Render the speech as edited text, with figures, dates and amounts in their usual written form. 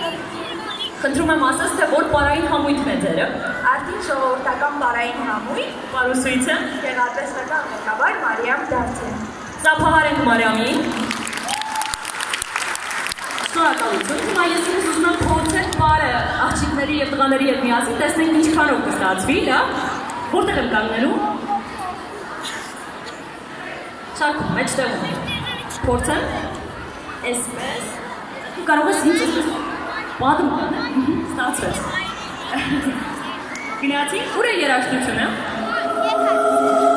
Խնդրում եմ ասես, թե որ պարային համույթն է ձերը։ Արդին ժողովրդական պարային համույթ։ Պարուսույցը։ Գեղարվեստական ղեկավար Մարիամ Դավթյան։ Ծափահարենք Մարիամին։ Շնորհակալություն։ Հիմա ես ինձ ուզում եմ փորձել պարը աղջիկների և տղաների հետ միասին, տեսնենք ինչքանով կստացվի, լավ։ Որտեղ եմ կանգնելու։ Շարքում, մեջտեղում։ Փորձեմ։ Էսպես։ Ու կարող ես ինձ էսպես պատում անել։ Ստացվեց։ Գնացի, ուր է երաժշտությունը։